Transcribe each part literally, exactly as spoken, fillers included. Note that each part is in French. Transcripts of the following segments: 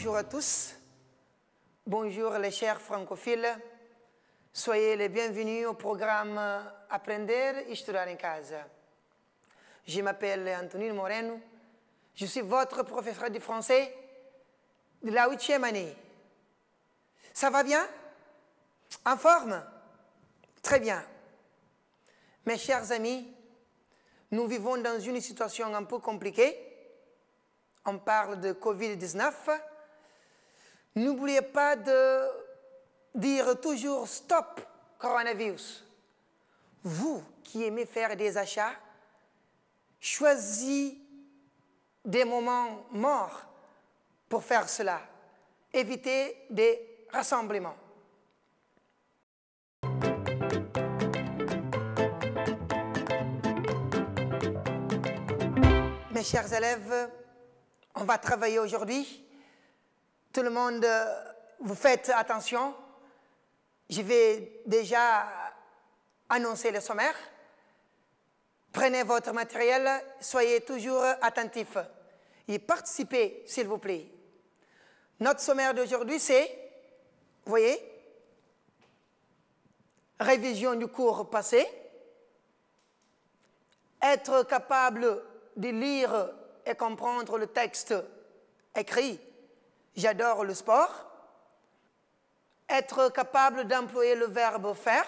Bonjour à tous, bonjour les chers francophiles, soyez les bienvenus au programme Aprender e Estudar em Casa. Je m'appelle Antonine Moreno, je suis votre professeur de français de la huitième année. Ça va bien? En forme? Très bien. Mes chers amis, nous vivons dans une situation un peu compliquée. On parle de Covid dix-neuf. N'oubliez pas de dire toujours stop coronavirus. Vous qui aimez faire des achats, choisissez des moments morts pour faire cela. Évitez des rassemblements. Mes chers élèves, on va travailler aujourd'hui. Tout le monde, vous faites attention. Je vais déjà annoncer le sommaire. Prenez votre matériel, soyez toujours attentifs et participez, s'il vous plaît. Notre sommaire d'aujourd'hui, c'est, vous voyez, révision du cours passé, être capable de lire et comprendre le texte écrit. J'adore le sport. Être capable d'employer le verbe faire.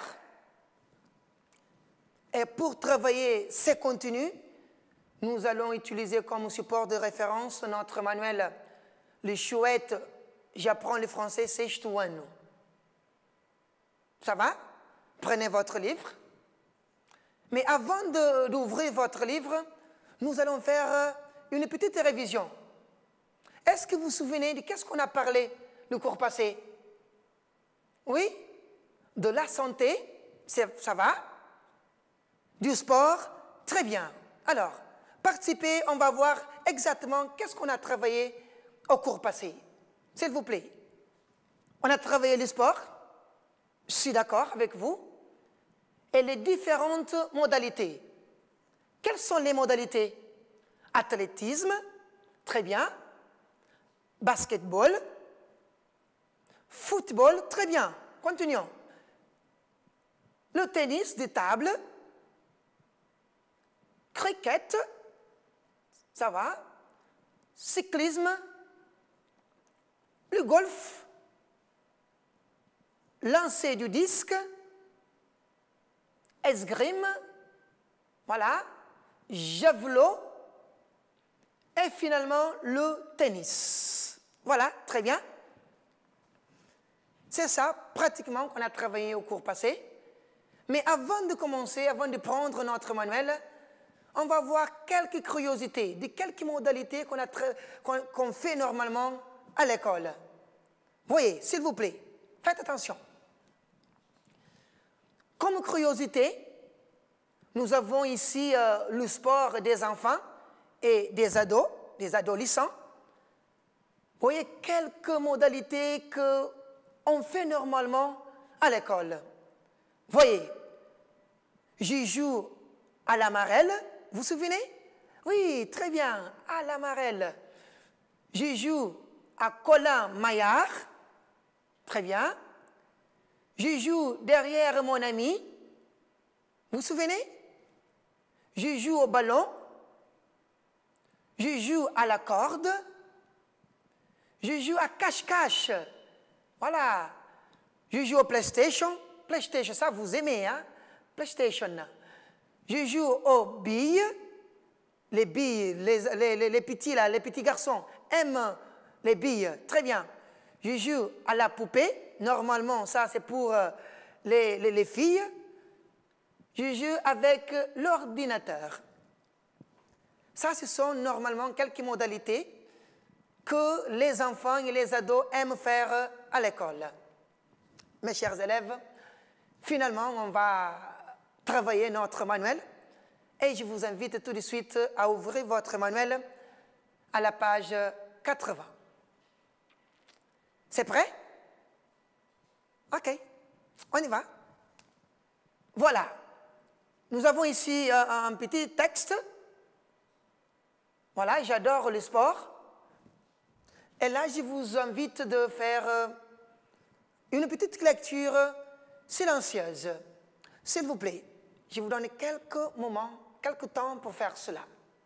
Et pour travailler ces contenus, nous allons utiliser comme support de référence notre manuel Le chouette, j'apprends le français, c'est Ch'touanou. Ça va? Prenez votre livre. Mais avant d'ouvrir votre livre, nous allons faire une petite révision. Est-ce que vous vous souvenez de qu'est-ce qu'on a parlé le cours passé? Oui? De la santé, ça va? Du sport, très bien. Alors, participez, on va voir exactement qu'est-ce qu'on a travaillé au cours passé. S'il vous plaît. On a travaillé le sport, je suis d'accord avec vous, et les différentes modalités. Quelles sont les modalités? Athlétisme, très bien. Basketball, football, très bien. Continuons. Le tennis de table, cricket, ça va. Cyclisme, le golf, lancer du disque, escrime, voilà, javelot, et finalement le tennis. Voilà, très bien. C'est ça, pratiquement, qu'on a travaillé au cours passé. Mais avant de commencer, avant de prendre notre manuel, on va voir quelques curiosités, de quelques modalités qu'on qu'on qu'on fait normalement à l'école. Voyez, s'il vous plaît, faites attention. Comme curiosité, nous avons ici euh, le sport des enfants et des ados, des adolescents. Vous voyez quelques modalités qu'on fait normalement à l'école. Voyez, je joue à la marelle, vous vous souvenez? Oui, très bien, à la marelle. Je joue à Colin-Maillard, très bien. Je joue derrière mon ami, vous vous souvenez? Je joue au ballon. Je joue à la corde. Je joue à cache-cache. Voilà. Je joue au PlayStation. PlayStation, ça vous aimez, hein? PlayStation. Je joue aux billes. Les billes, les, les, les, les petits là, les petits garçons aiment les billes. Très bien. Je joue à la poupée. Normalement, ça c'est pour euh, les, les, les filles. Je joue avec l'ordinateur. Ça, ce sont normalement quelques modalités que les enfants et les ados aiment faire à l'école. Mes chers élèves, finalement, on va travailler notre manuel et je vous invite tout de suite à ouvrir votre manuel à la page quatre-vingts. C'est prêt? Ok, on y va. Voilà, nous avons ici un, un petit texte. Voilà, j'adore le sport. Et là, je vous invite de faire euh, une petite lecture silencieuse. S'il vous plaît, je vous donne quelques moments, quelques temps pour faire cela.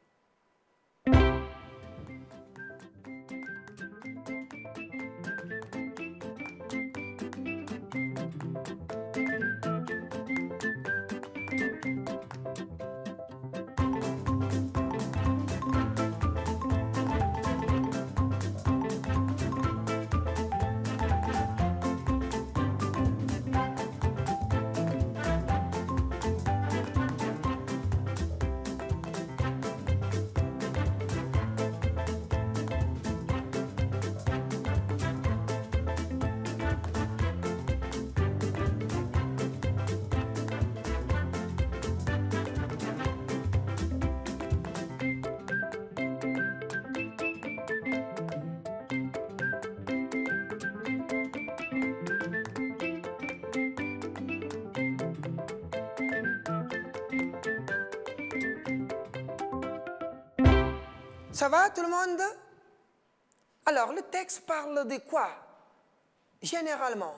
Ça va tout le monde? Alors, le texte parle de quoi? Généralement,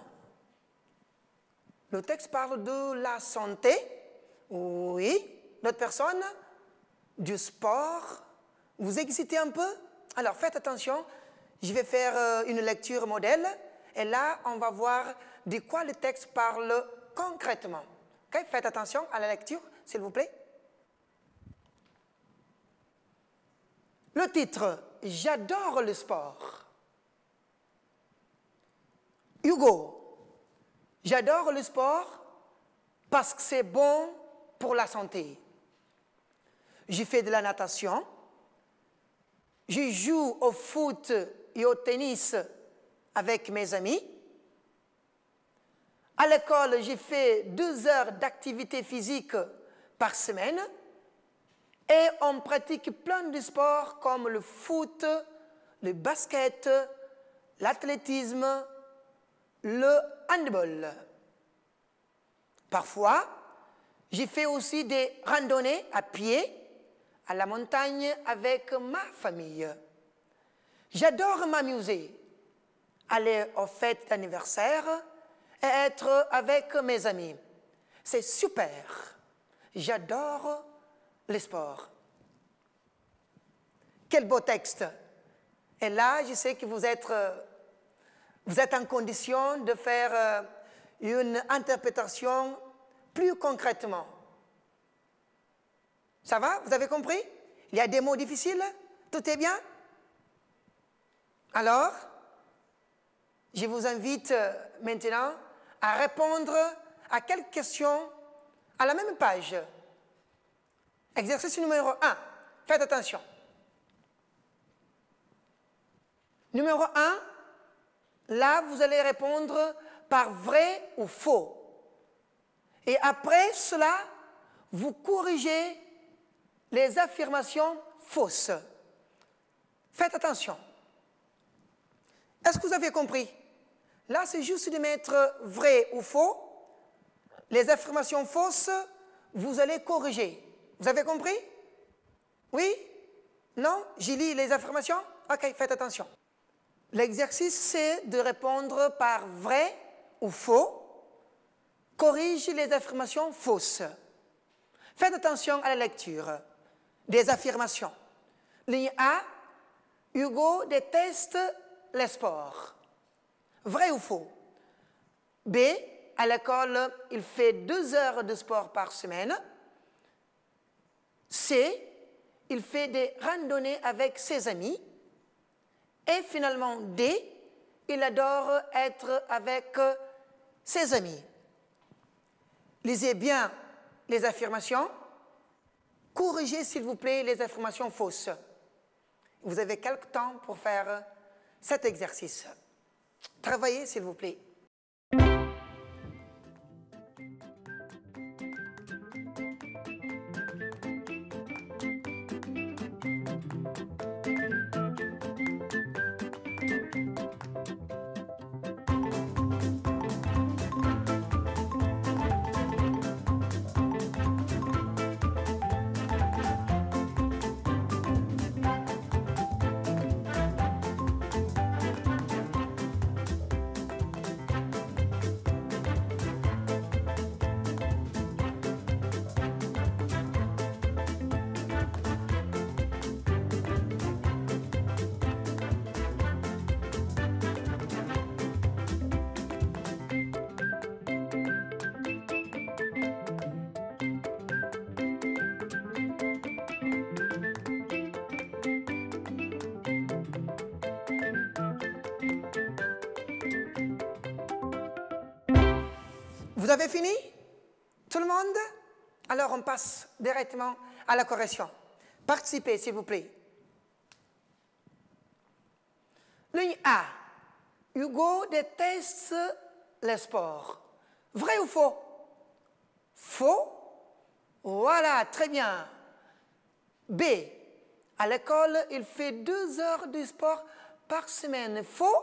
le texte parle de la santé, oui, d'autres personnes, du sport. Vous excitez un peu? Alors, faites attention, je vais faire une lecture modèle, et là, on va voir de quoi le texte parle concrètement. Okay? Faites attention à la lecture, s'il vous plaît. Le titre, j'adore le sport. Hugo, j'adore le sport parce que c'est bon pour la santé. J'ai fait de la natation, je joue au foot et au tennis avec mes amis. À l'école, j'ai fait deux heures d'activité physique par semaine. Et on pratique plein de sports comme le foot, le basket, l'athlétisme, le handball. Parfois, j'ai fait aussi des randonnées à pied, à la montagne avec ma famille. J'adore m'amuser, aller aux fêtes d'anniversaire et être avec mes amis. C'est super. J'adore les sports. Quel beau texte. Et là, je sais que vous êtes, vous êtes en condition de faire une interprétation plus concrètement. Ça va? Vous avez compris? Il y a des mots difficiles? Tout est bien? Alors, je vous invite maintenant à répondre à quelques questions à la même page. Exercice numéro un. Faites attention. Numéro un, là, vous allez répondre par vrai ou faux. Et après cela, vous corrigez les affirmations fausses. Faites attention. Est-ce que vous avez compris? Là, c'est juste de mettre vrai ou faux. Les affirmations fausses, vous allez corriger. Vous avez compris? Oui? Non? J'ai lu les affirmations? Ok, faites attention. L'exercice, c'est de répondre par vrai ou faux. Corrige les affirmations fausses. Faites attention à la lecture des affirmations. Ligne A, Hugo déteste les sports. Vrai ou faux? B, à l'école, il fait deux heures de sport par semaine. C, il fait des randonnées avec ses amis. Et finalement, D, il adore être avec ses amis. Lisez bien les affirmations. Corrigez, s'il vous plaît, les affirmations fausses. Vous avez quelque temps pour faire cet exercice. Travaillez, s'il vous plaît. Vous avez fini? Tout le monde? Alors on passe directement à la correction. Participez, s'il vous plaît. Ligne A. Hugo déteste les sports. Vrai ou faux? Faux? Voilà, très bien. B. À l'école, il fait deux heures de sport par semaine. Faux?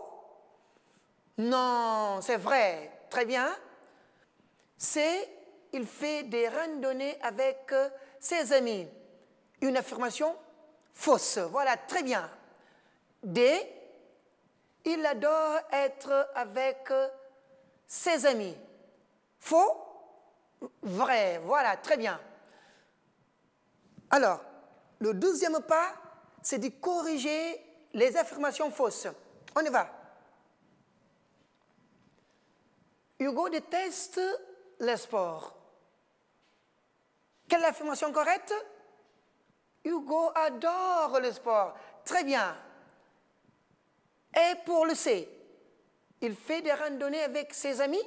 Non, c'est vrai. Très bien. C. Il fait des randonnées avec ses amis. Une affirmation fausse. Voilà, très bien. D. Il adore être avec ses amis. Faux? Vrai. Voilà, très bien. Alors, le deuxième pas, c'est de corriger les affirmations fausses. On y va. Hugo déteste le sport. Quelle affirmation correcte? Hugo adore le sport. Très bien. Et pour le C, il fait des randonnées avec ses amis?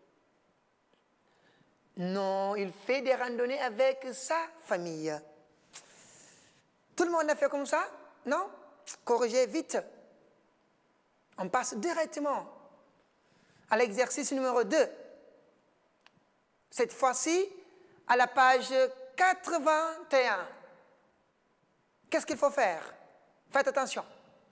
Non, il fait des randonnées avec sa famille. Tout le monde a fait comme ça? Non? Corrigez vite. On passe directement à l'exercice numéro deux. Cette fois-ci, à la page quatre-vingt et un. Qu'est-ce qu'il faut faire? Faites attention.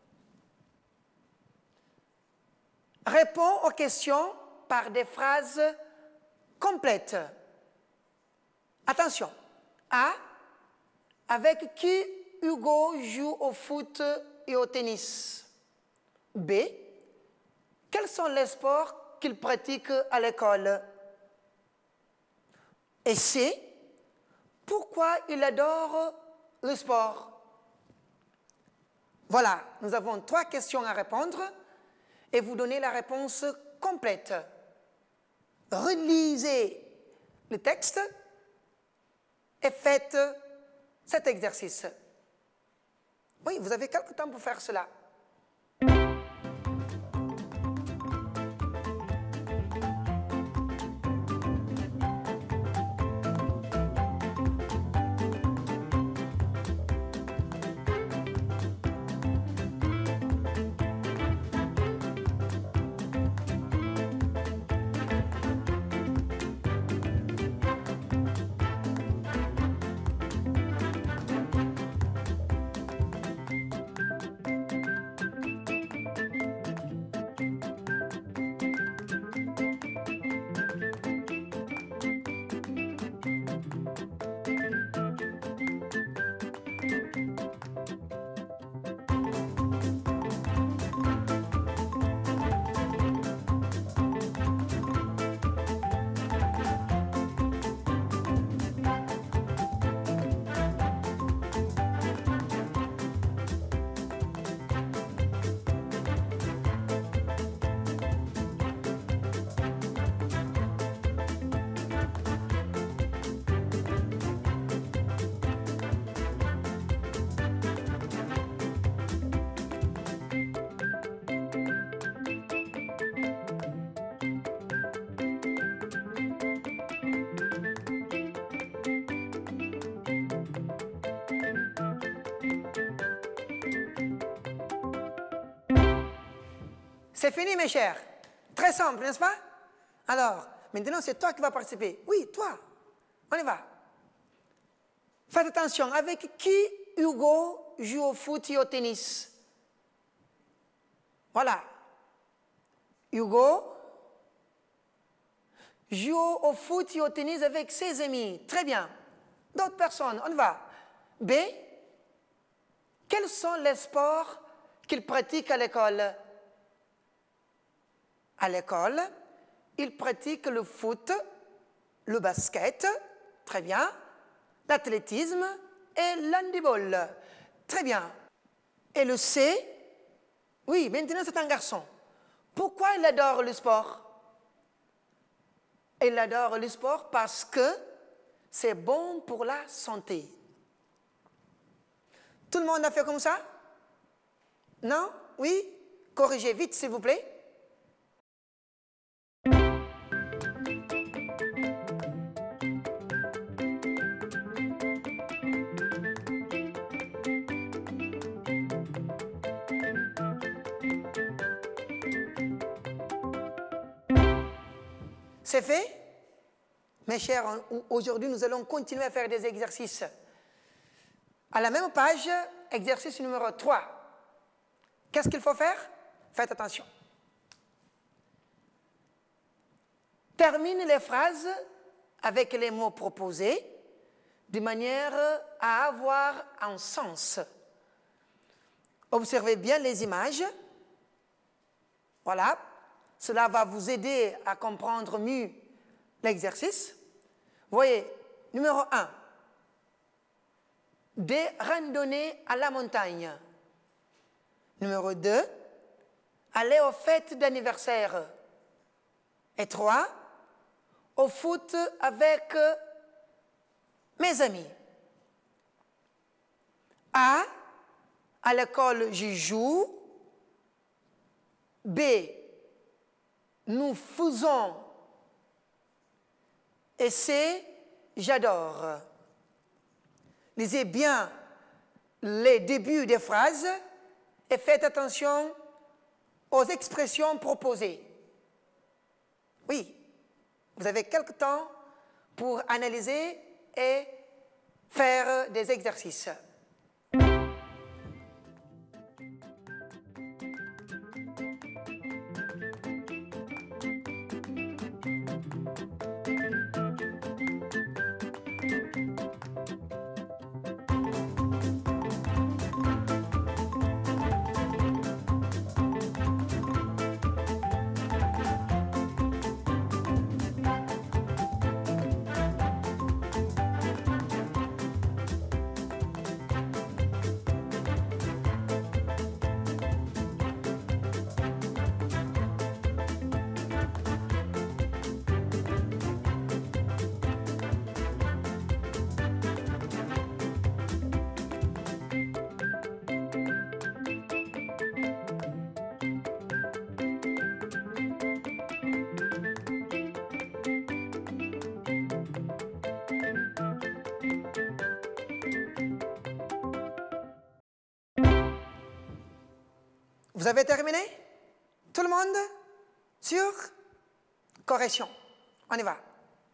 Réponds aux questions par des phrases complètes. Attention. A. Avec qui Hugo joue au foot et au tennis? B. Quels sont les sports qu'il pratique à l'école? Et C. Pourquoi il adore le sport? Voilà, nous avons trois questions à répondre et vous donnez la réponse complète. Relisez le texte et faites cet exercice. Oui, vous avez quelque temps pour faire cela. C'est fini, mes chers. Très simple, n'est-ce pas? Alors, maintenant, c'est toi qui vas participer. Oui, toi. On y va. Faites attention. Avec qui Hugo joue au foot et au tennis? Voilà. Hugo joue au foot et au tennis avec ses amis. Très bien. D'autres personnes, on y va. B. Quels sont les sports qu'il pratique à l'école? À l'école, il pratique le foot, le basket, très bien, l'athlétisme et l'handball. Très bien. Et le C, oui, maintenant c'est un garçon. Pourquoi il adore le sport? Il adore le sport parce que c'est bon pour la santé. Tout le monde a fait comme ça? Non? Oui? Corrigez vite, s'il vous plaît. C'est fait? Mes chers, aujourd'hui, nous allons continuer à faire des exercices. À la même page, exercice numéro trois. Qu'est-ce qu'il faut faire? Faites attention. Termine les phrases avec les mots proposés de manière à avoir un sens. Observez bien les images. Voilà. Cela va vous aider à comprendre mieux l'exercice. Voyez, numéro un. Des randonnées à la montagne. Numéro deux. Aller aux fêtes d'anniversaire. Et trois. Au foot avec mes amis. A. À l'école, j'y joue. B. Nous faisons. Et C. J'adore. Lisez bien les débuts des phrases et faites attention aux expressions proposées. Oui, vous avez quelque temps pour analyser et faire des exercices. Vous avez terminé? Tout le monde? Sûr? Correction. On y va.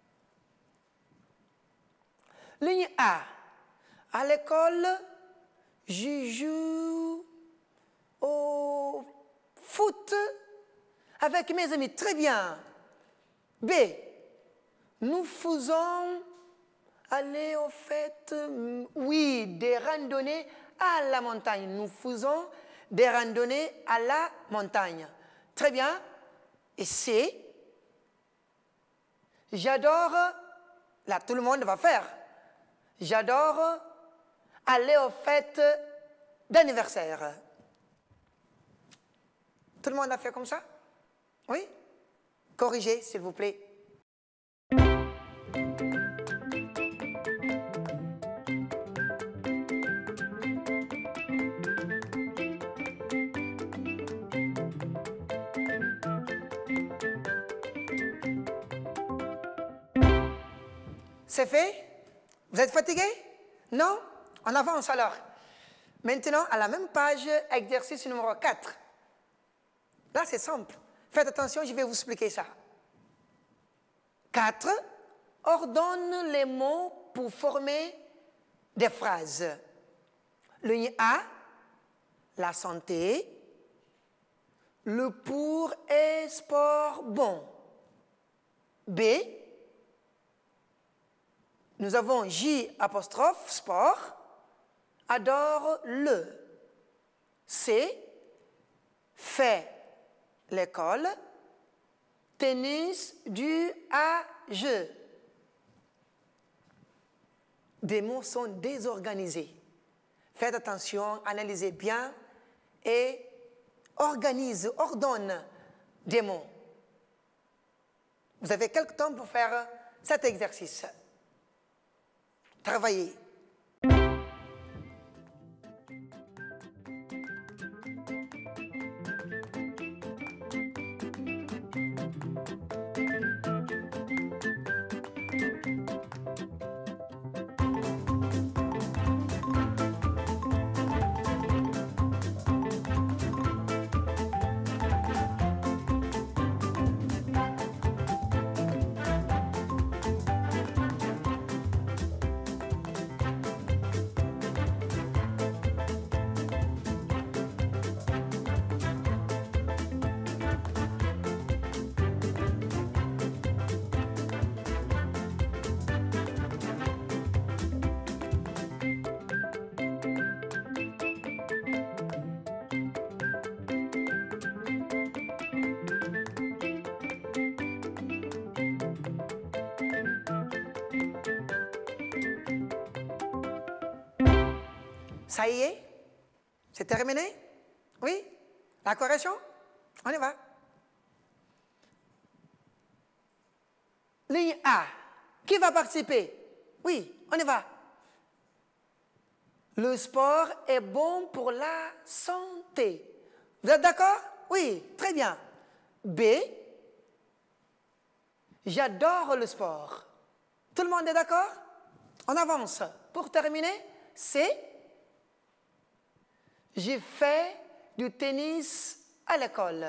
Ligne A. À l'école, je joue au foot avec mes amis. Très bien. B. Nous faisons aller au fait, oui, des randonnées à la montagne. Nous faisons des randonnées à la montagne. Très bien. Et C. J'adore, là tout le monde va faire. J'adore aller aux fêtes d'anniversaire. Tout le monde a fait comme ça? Oui? Corrigez, s'il vous plaît. C'est fait? Vous êtes fatigué? Non? On avance alors. Maintenant, à la même page, exercice numéro quatre. Là, c'est simple. Faites attention, je vais vous expliquer ça. quatre. Ordonne les mots pour former des phrases. Ligne A, la santé. Le pour et sport bon. B. Nous avons J apostrophe, sport, adore le. C, fait l'école, tennis, du à je. Des mots sont désorganisés. Faites attention, analysez bien et organise, ordonne des mots. Vous avez quelque temps pour faire cet exercice. Travaillez. Ça y est? C'est terminé? Oui? La correction? On y va. Ligne A. Qui va participer? Oui, on y va. Le sport est bon pour la santé. Vous êtes d'accord? Oui, très bien. B. J'adore le sport. Tout le monde est d'accord? On avance. Pour terminer, C. J'ai fait du tennis à l'école.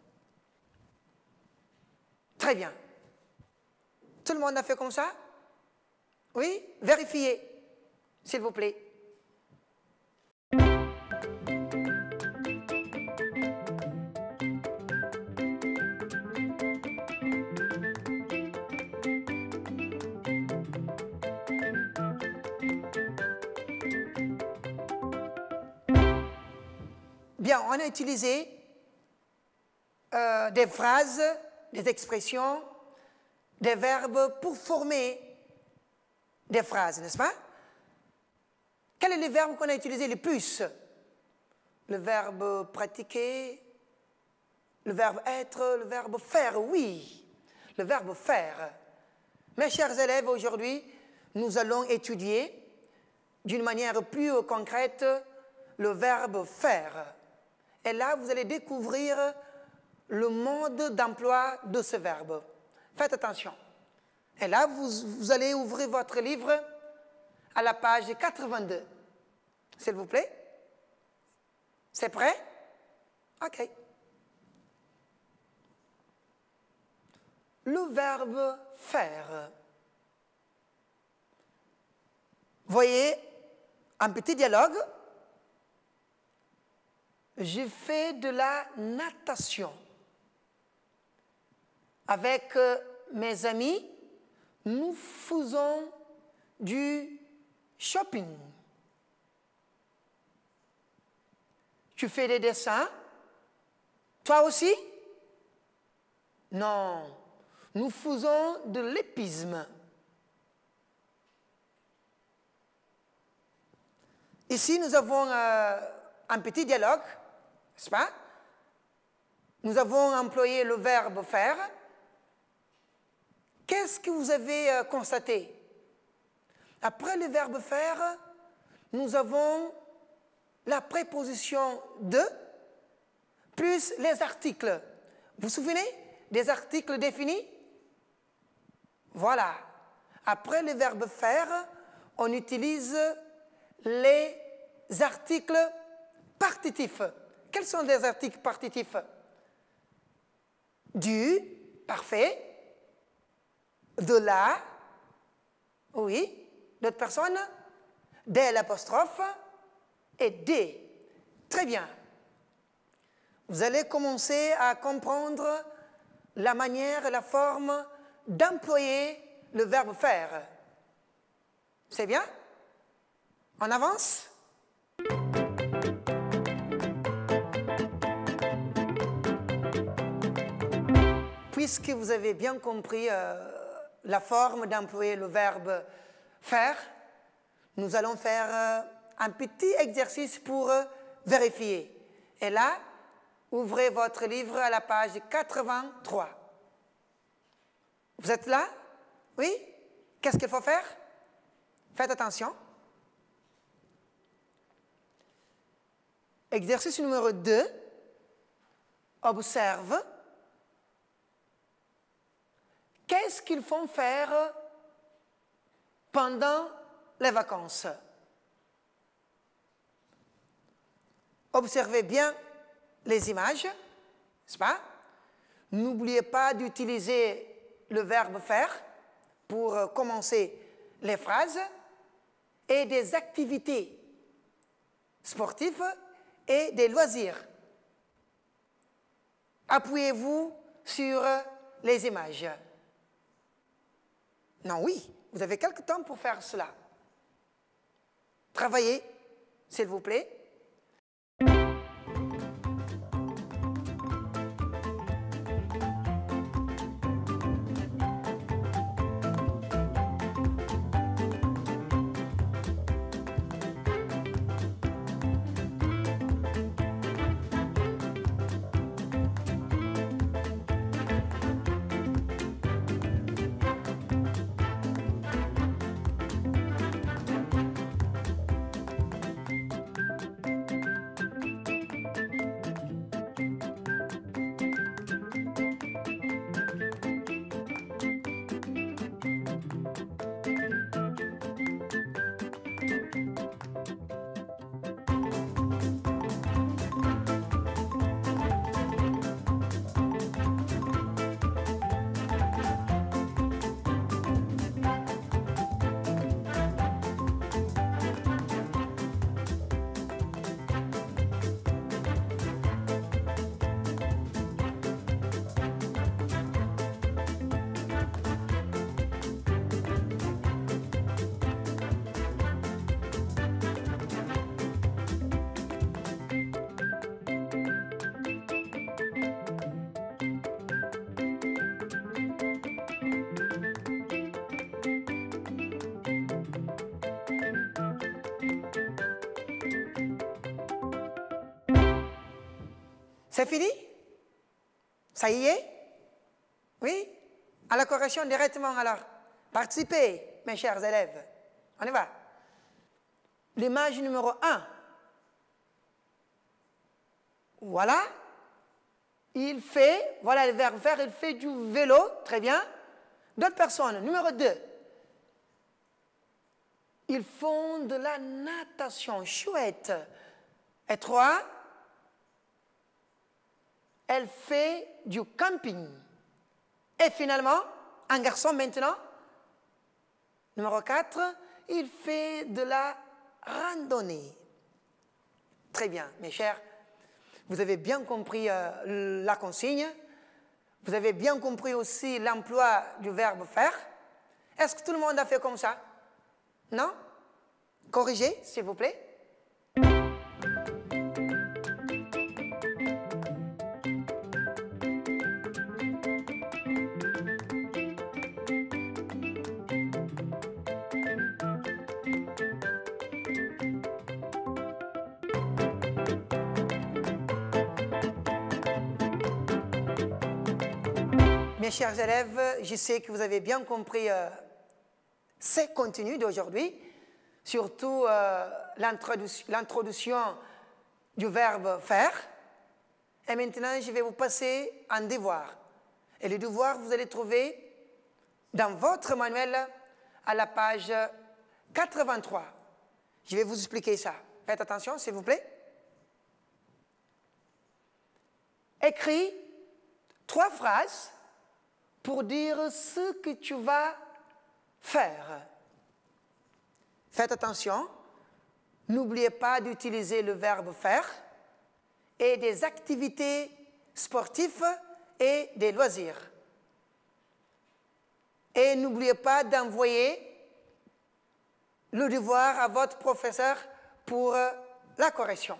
Très bien. Tout le monde a fait comme ça? Oui? Vérifiez, s'il vous plaît. Bien, on a utilisé euh, des phrases, des expressions, des verbes pour former des phrases, n'est-ce pas? Quel est le verbe qu'on a utilisé le plus? Le verbe pratiquer, le verbe être, le verbe faire, oui, le verbe faire. Mes chers élèves, aujourd'hui, nous allons étudier d'une manière plus concrète le verbe faire. Et là, vous allez découvrir le mode d'emploi de ce verbe. Faites attention. Et là, vous, vous allez ouvrir votre livre à la page quatre-vingt-deux. S'il vous plaît. C'est prêt? OK. Le verbe faire. Voyez un petit dialogue. J'ai fait de la natation. Avec euh, mes amis, nous faisons du shopping. Tu fais des dessins? Toi aussi? Non, nous faisons de l'épisme. Ici, nous avons euh, un petit dialogue, n'est-ce pas? Nous avons employé le verbe faire. Qu'est-ce que vous avez euh, constaté? Après le verbe faire, nous avons la préposition de plus les articles. Vous vous souvenez des articles définis? Voilà. Après le verbe faire, on utilise les articles partitifs. Quels sont les articles partitifs? Du, parfait. De la, oui. D'autres personnes? De l'apostrophe et des. Très bien. Vous allez commencer à comprendre la manière et la forme d'employer le verbe faire. C'est bien? On avance? Puisque vous avez bien compris euh, la forme d'employer le verbe faire, nous allons faire euh, un petit exercice pour euh, vérifier. Et là, ouvrez votre livre à la page quatre-vingt-trois. Vous êtes là? Oui? Qu'est-ce qu'il faut faire? Faites attention. Exercice numéro deux. Observe. Qu'est-ce qu'ils font faire pendant les vacances? Observez bien les images, n'est-ce pas? N'oubliez pas d'utiliser le verbe faire pour commencer les phrases et des activités sportives et des loisirs. Appuyez-vous sur les images. Non, oui, vous avez quelque temps pour faire cela. Travaillez, s'il vous plaît. C'est fini? Ça y est? Oui? À la correction directement alors. Participez, mes chers élèves. On y va. L'image numéro un. Voilà. Il fait, voilà le verbe faire, il fait du vélo, très bien. D'autres personnes. Numéro deux. Ils font de la natation, chouette. Et trois. Elle fait du camping. Et finalement, un garçon maintenant. Numéro quatre. Il fait de la randonnée. Très bien, mes chers. Vous avez bien compris euh, la consigne. Vous avez bien compris aussi l'emploi du verbe faire. Est-ce que tout le monde a fait comme ça? Non? Corrigez, s'il vous plaît. Mes chers élèves, je sais que vous avez bien compris euh, ces contenus d'aujourd'hui, surtout euh, l'introduction du verbe faire. Et maintenant, je vais vous passer un devoir. Et le devoir, vous allez trouver dans votre manuel à la page quatre-vingt-trois. Je vais vous expliquer ça. Faites attention, s'il vous plaît. Écris trois phrases pour dire ce que tu vas faire. Faites attention, n'oubliez pas d'utiliser le verbe faire et des activités sportives et des loisirs. Et n'oubliez pas d'envoyer le devoir à votre professeur pour la correction.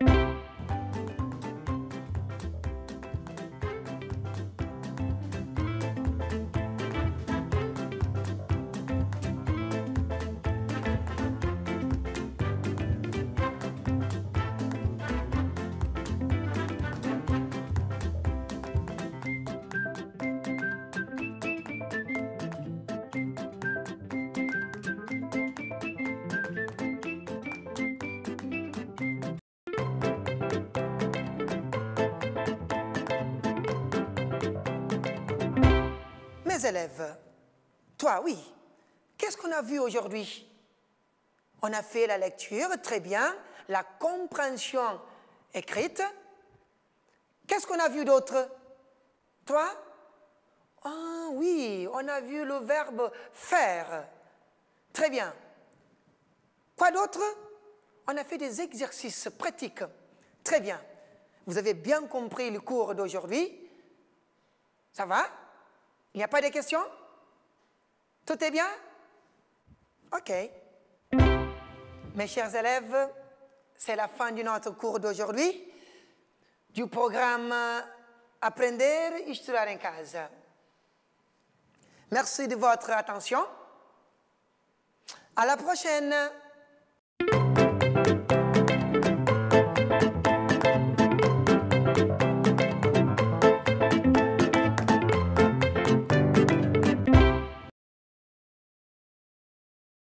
Mes élèves, toi, oui, qu'est-ce qu'on a vu aujourd'hui? On a fait la lecture, très bien, la compréhension écrite. Qu'est-ce qu'on a vu d'autre? Toi? Ah oui, on a vu le verbe faire. Très bien. Quoi d'autre? On a fait des exercices pratiques. Très bien. Vous avez bien compris le cours d'aujourd'hui? Ça va? Il n'y a pas de questions? Tout est bien? OK. Mes chers élèves, c'est la fin de notre cours d'aujourd'hui, du programme Aprender e Estudar em Casa. Merci de votre attention. À la prochaine!